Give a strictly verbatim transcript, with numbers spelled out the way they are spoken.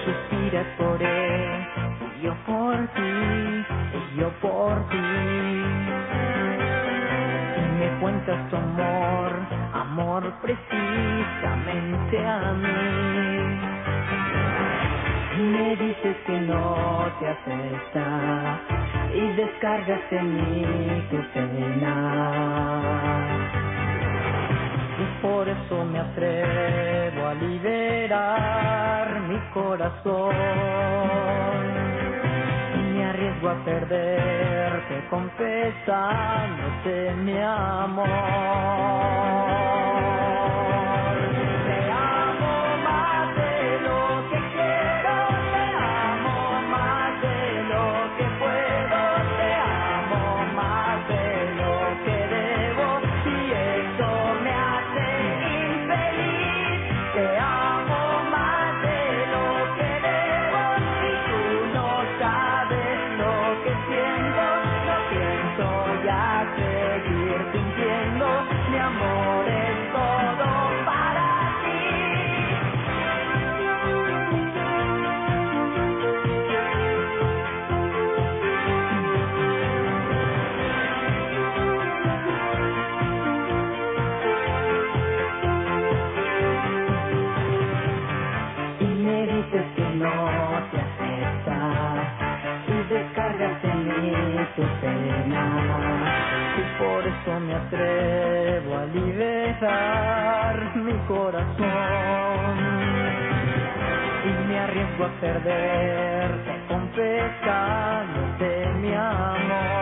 suspiras por él, y yo por ti, y yo por ti. Y me cuentas tu amor, amor precisamente a mí. Y me dices que no te afecta, y descargas en mí tu pena. Y por eso me atrevo a liberar mi corazón, y me arriesgo a perderte confesándote mi amor. Te amo más de lo que quiero, te amo más de lo que puedo, te amo más de lo que debo, y eso me hace infeliz. Te amo más de lo que debo, y tú no sabes lo que siento. No pienso ya seguir sintiendo, mi amor es todo para ti. Y me dices que no te aceptas, y descargas en mí tu pena. Y por eso me atrevo a liberar mi corazón, y me arriesgo a perderte confesándote mi amor.